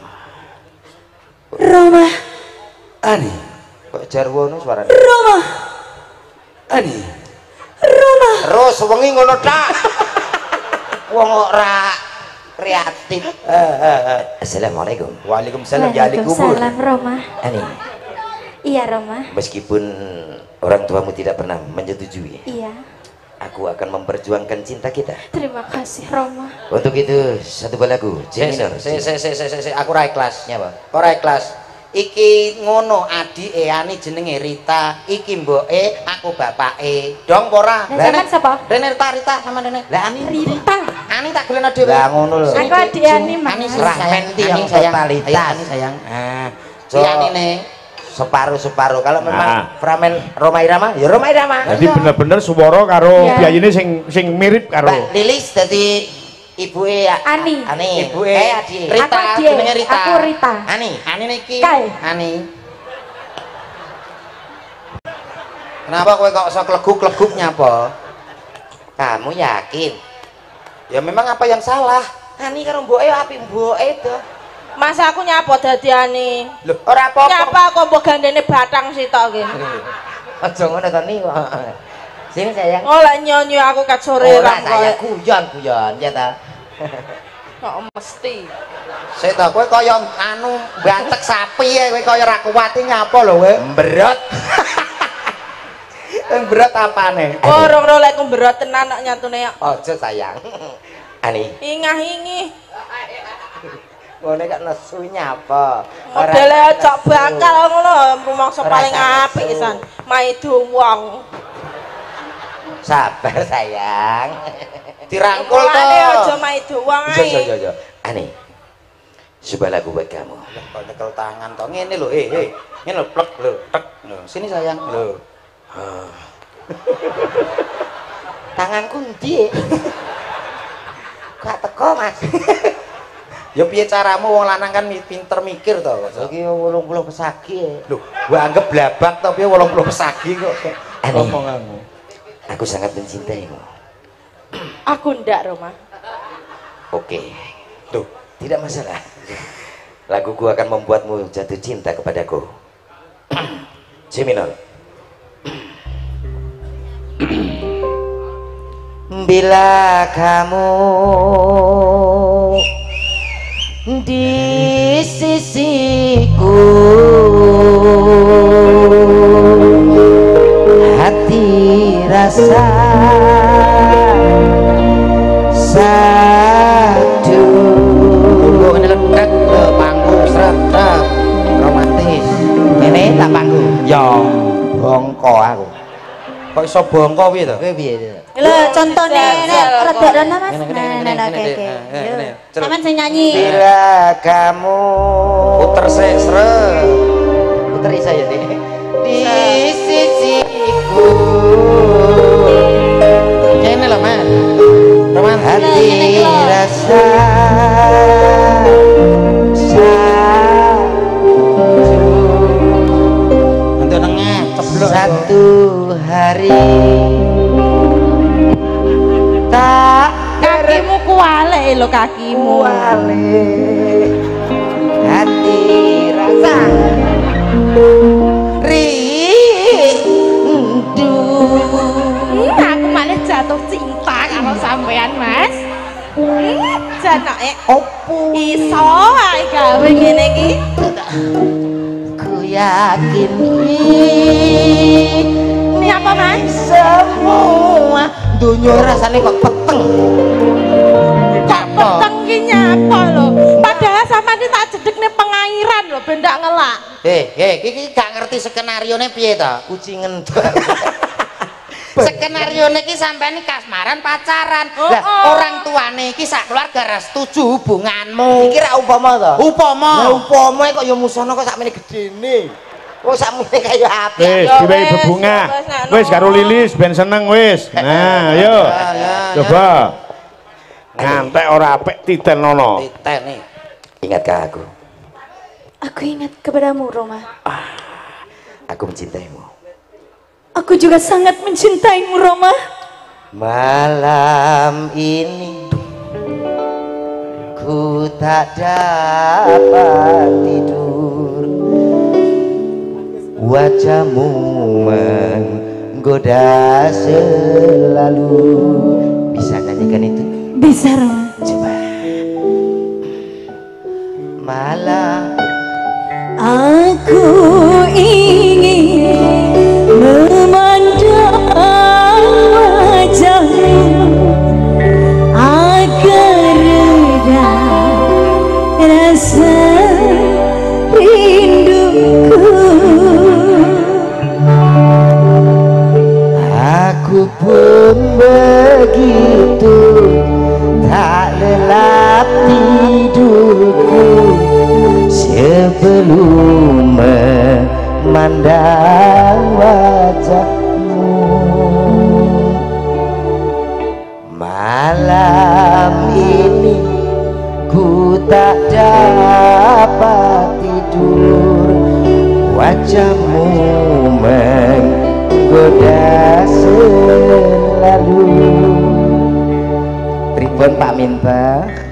Roma, Ani. Kok jarwono suarane. Roma, Ani. Roma. Terus wengi ngono tak. Wong ora kreatif. Assalamualaikum. Waalaikumsalam ya ali kubur. Waalaikumsalam Roma. Ani, Iya Roma. meskipun orang tuamu tidak pernah menyetujui, Iya. aku akan memperjuangkan cinta kita. Terima kasih Roma. Untuk itu satu buah lagu C minor. Se se se se se aku ra ikhlas. Nyapa? Ora ikhlas. Iki ngono adike Ani jenenge Rita, iki mboke, aku bapake. Dong ora? Lah sampean sapa? Rene Rita Rita sama Rene. Lah Ani Rita. Ani tak geleno dhewe. Lah ngono lho. Aku adik Ani Mas. Ani Rahman sayang, tiang Ani sayang. totalitas. Ayo, Ani sayang. Ah, So, si Ani ne. separuh-separuh. Kalau memang Nah. Framen Roma Irama, ya Roma Irama. Jadi bener-bener swara karo Iya. piyayine sing sing mirip karo. Mbak Lilis dadi ibuke ya. Ani. Ani. Ibuke Eh adik. Ri- Rita, Aku adike. jenenge Rita. Aku Rita. Ani. Ani niki. Kae. Ani. Kenapa kowe kok iso kleguk-kleguk nyapa? Kamu yakin? Ya memang apa yang salah? Ani karo mboke apik mboke to. Mas aku nyapa dadi Ani. Loh, Ora apa-apa. Nyapa kok mbok gandene batang sitok iki. Aja ngono to Ni. Sini sayang. Oh lek nyonyo aku kat sore Ora ram saya kowe. guyon guyon ya ta. Kok mesti. Sik to kowe kaya anu bantek sapi ya kowe kaya ra kuwat nyapa lho kowe. Mberot. Mberot apane? Ora ora lek mberot tenan nak nyatune ya. Aja sayang. Ani. Ingah-ingih. Ngene kok nesu nyapa. Modele aja bakal ngono, rumangsa paling apik pisan. Maido wong. Sabar sayang. Dirangkul to. Aja maido wong ae. Iya iya iya. Ani. Sebuah lagu buat kamu. Kok nyekel tangan to. Ngene lho, eh eh. Ngene lho, plek lho, tek. Sini sayang. Lho. Tanganku ndi? Gak teko, Mas. Ya piye caramu wong lanang kan pinter mikir to. Iki wolong puluh pesagi. Lho, gua anggap blabak to piye wolong puluh pesagi kok. Omonganmu. Aku sangat mencintaimu. Aku ndak, Roma. Oke. Tuh, tidak masalah. Laguku akan membuatmu jatuh cinta kepadaku. C minor. Bila kamu di sisiku, hati rasa satu. Tunggu ini ledek le panggung seret romantis. Ini tak panggung. Ya bongko aku. Kok iso bongko piye to? Kowe piye? Lho contone nek rada-rada Mas. Nah, nah, oke oke. Sampeyan sing nyanyi. Bila kamu puter sik sret. Puter isa ya nih. Di sisiku. Kene lho, Mas. Roman hati rasa untuk nengah ceblok satu hari tak Kakimu kuwale lho kakimu. kuale hati rasa rindu. Aku malah jatuh cinta karo sampean, Mas. Janake Opo iso ae gawe ngene iki. ku yakin Ini apa, Mas? semua dunia rasanya kok peteng. Kok peteng ki nyapa lho. Padahal sampean iki tak jedekne pengairan lho ben ndak ngelak. Hei, hei, iki gak ngerti skenarione piye ta? Kucingen. Skenarione iki sampean iki kasmaran pacaran. Oh, Lah oh. orang tuane iki sak keluarga restuju hubunganmu. Iki ra umpama to. Upama. Lah umpama kok ya musono kok sakmene gedene. Kok sakmene kaya api. Wis, Ya diwehi wis, bebunga. ya wis, nek Wis no. karo Lilis ben seneng wis. Nah, ayo. ya, Coba. Ngantek ora apik titelnono. Titeni. Ingatkah aku? Aku ingat kepadamu, Roma. Aku mencintaimu. Aku juga sangat mencintaimu, Roma. Malam ini ku tak dapat tidur, wajahmu menggoda selalu. Bisa nyanyikan itu? Bisa, Roma. Coba. Malam Aku ingin memandang wajahmu agar reda rasa rinduku. aku pun begitu tak lelap tidurku sebelum memandang wajahmu. Malam ini ku tak dapat tidur, wajahmu menggoda selalu. Pripun Pak Minta?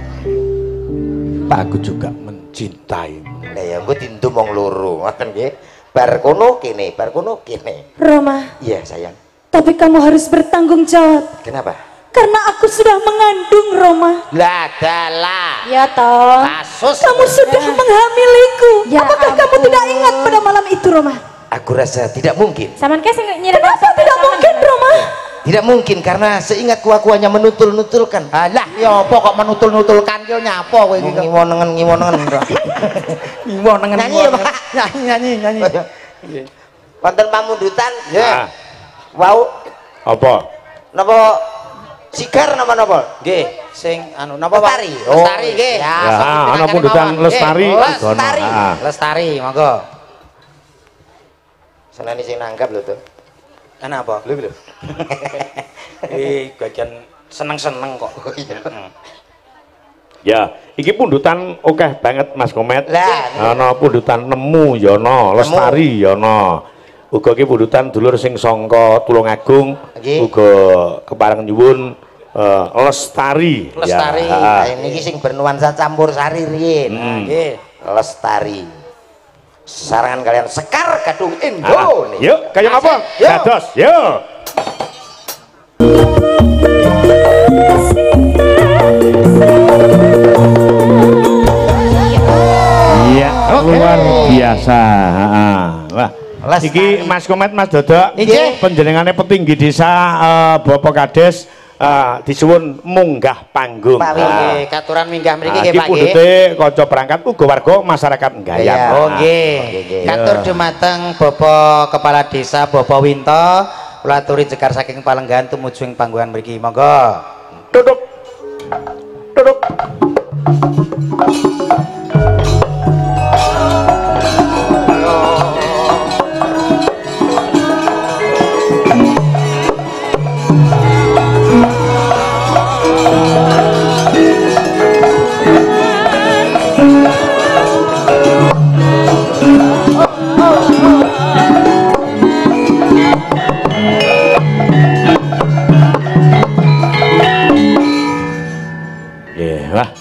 Aku juga mencintaimu. Lah ya engko dindum wong loro, ngoten nggih. Bar kono kene, bar kono kene. Roma, Iya, sayang. tapi kamu harus bertanggung jawab. Kenapa? Karena aku sudah mengandung, Roma. Lah dalah. Ya toh. Kasus. Kamu sudah menghamiliku. Ya Apakah kamu ampun. tidak ingat pada malam itu, Roma? Aku rasa tidak mungkin. Saman ke sing nyirek. Kenapa tidak mungkin, Roma? Tidak mungkin karena seingatku aku hanya menutul-nutulkan. Alah, ya apa kok menutul-nutulkan yo nyapa kowe iki. Ngiwonengen ngiwonengen. Ngiwonengen. Nyanyi ya, Pak. Nyanyi nyanyi nyanyi. Wonten pamundutan Ya. wau Apa? napa sigar napa napa? Nggih, sing anu napa Pak? Lestari. Lestari nggih. Ya, sok ana dipinaken pundutan mawon. Lestari. Nggih, Lestari. Gono, ah. Lestari, monggo. Senani sing nanggap lho to. Ana apa? Lho lho. Eh, bagian seneng-seneng kok. Oh iya. Ya, iki pundutan akeh banget Mas Komet. Lah, Ana pundutan nemu ya ana, lestari ya ana. Uga iki pundutan dulur sing sangka Tulungagung, Nggih. uga kepareng nyuwun eh, lestari. Lestari. Ya, nah, ah. ini sing bernuansa campur sari riyin. Hmm. Nggih. Lestari. Sarangan kalian Sekar Gadung Ah, Indo nih. yuk, kayak apa? Yuk. Dados, yuk. Iya, luar biasa. Ah, wah. Lestari. Iki Mas Komet, Mas Dodok, Nggih. panjenengane petinggi desa eh, Bapak Kades eh, disuwun munggah panggung. Pak Ah. Nggih, katuran minggah mriki Nah, nggih iki Pak nggih. pundhute kanca berangkat uga warga masyarakat Gayam. Iya. Oh Ah. nggih. nggih. Katur dumateng Bapak Kepala Desa Bapak Winto, kula aturi jegar saking Palenggan tumuju ing panggonan mriki. Monggo. Duduk. Duduk. Nggih, wah.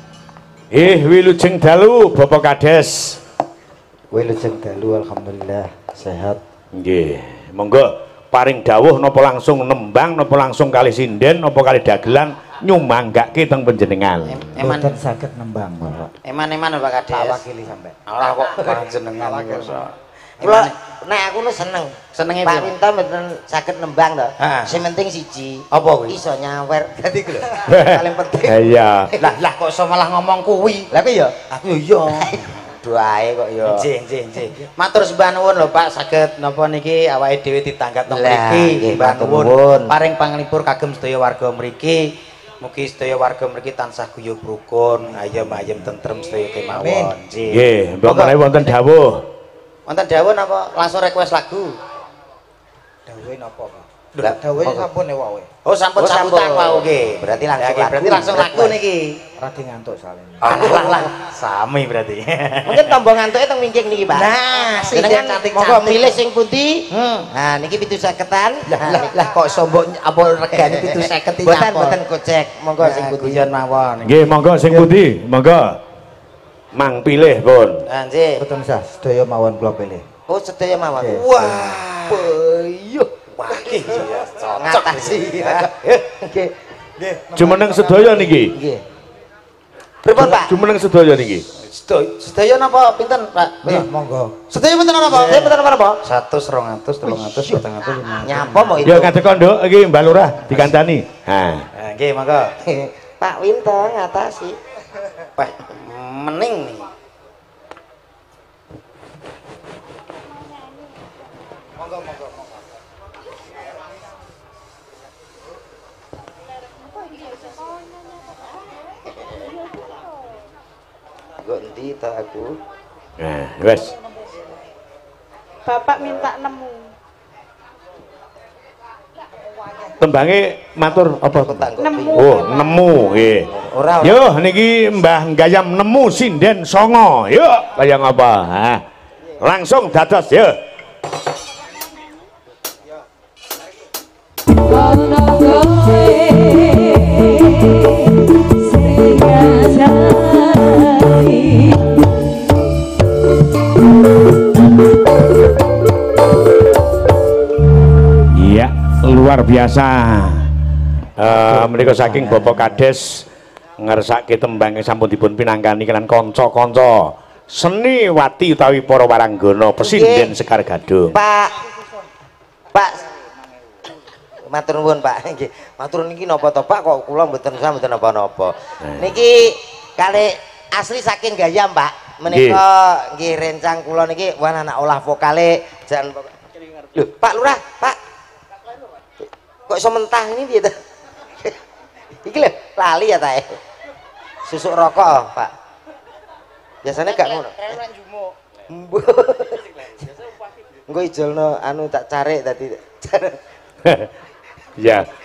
Eh, wilujeng dalu Bapak Kades. Wilujeng dalu alhamdulillah sehat. Nggih, monggo paring dawuh napa langsung nembang napa langsung kali sinden napa kali dagelan nyumanggake teng panjenengan. Eman Boten saged nembang, Bapak. eman-eman Pak Kades. Tak wakili sampe. Ora kok panjenengan iku. Kula nek aku nu seneng. Senenge Pak piye? Winto mboten saged nembang to. Ha. Sing penting siji. Apa kuwi? Iso nyawer. Dadi ku lho. Paling penting. Iya. Lah lah kok iso malah ngomong kuwi. Lah kok ya? Aku yo iya. Doae kok ya. Nggih, nggih, nggih. Matur sembah nuwun lho Pak, saged napa niki awake dhewe ditanggat teng Lah, mriki. nggih, Mbah matur nuwun. nuwun. Paring panglipur kagem sedaya warga mriki. Mugi sedaya warga mriki tansah guyub rukun, ayem-ayem tentrem sedaya kemawon. Nggih. Nggih, mbok menawi wonten dawuh. Wonten dawuh napa langsung request lagu? Dawuhe napa, Pak? Lah, Dawuhe monggo. sampun ya wae. Oh, sampun Oh, sambutan sampun. wau nggih. Berarti langsung Ya, nggih, lagu. berarti langsung lagu Request. niki. Radi ngantuk salin. Ah, lah lah, sami berarti. Mungkin tombol ngantuke teng wingking niki, Pak. Nah, sing jenengan cantik-cantik. monggo milih sing pundi. Hmm. Nah, niki pitu seketan. Lah, lah, lah kok sombong apa regane pitu seket iki Boten apa? boten gocek. Monggo sing pundi. guyon mawon. Nggih, monggo sing pundi? Monggo. Mang pilih pun. Nah, nggih. Boten sah, sedaya mawon kula pilih. Oh, sedaya mawon. Nggih. Wah, peyuh. Wah, iki ya cocok Ngatasi. Nggih. Nggih. Jumeneng sedaya niki. Nggih. Pripun, Pak? Jumeneng sedaya niki. Sedaya sedaya napa pinten, Pak? Nggih, monggo. Sedaya pinten napa? Sedaya pinten napa? seratus, dua ratus, tiga ratus, empat ratus, lima ratus. Nyapa mau itu? Ya ngadeg Nduk iki Mbak Lurah dikandani. Ha. Nah, nggih, monggo. Pak Winto ngatasi. Pak, mening nih. Monggo, monggo, monggo. Kok endi to aku? Nah, wes. Bapak minta nemu. Tembange matur apa? Nemu. Oh, nemu nggih. Ora. Yo niki Mbah Gayam nemu sinden songo. Yuk, kaya ngapa? Ha. Langsung dados yo. Iya, luar biasa. Uh, menika saking Bapak Kades ngersake tembang sampun dipun pinangkani kelan kanca-kanca seniwati utawi para waranggana Pesinden Sekar Gadung. Pak Pak matur nuwun Pak nggih. Matur niki napa to Pak kok kula mboten sah mboten napa-napa. Niki kalih asli saking Gayam Pak. Menika nggih rencang kula niki wan anak olah vokale jan lho Pak Lurah, Pak. Kok iso mentah ini piye to? Iki lho lali ya ta. Susuk rokok, Pak. Biasanya gak ngono. Engko ijolno anu tak carik tadi. Ya.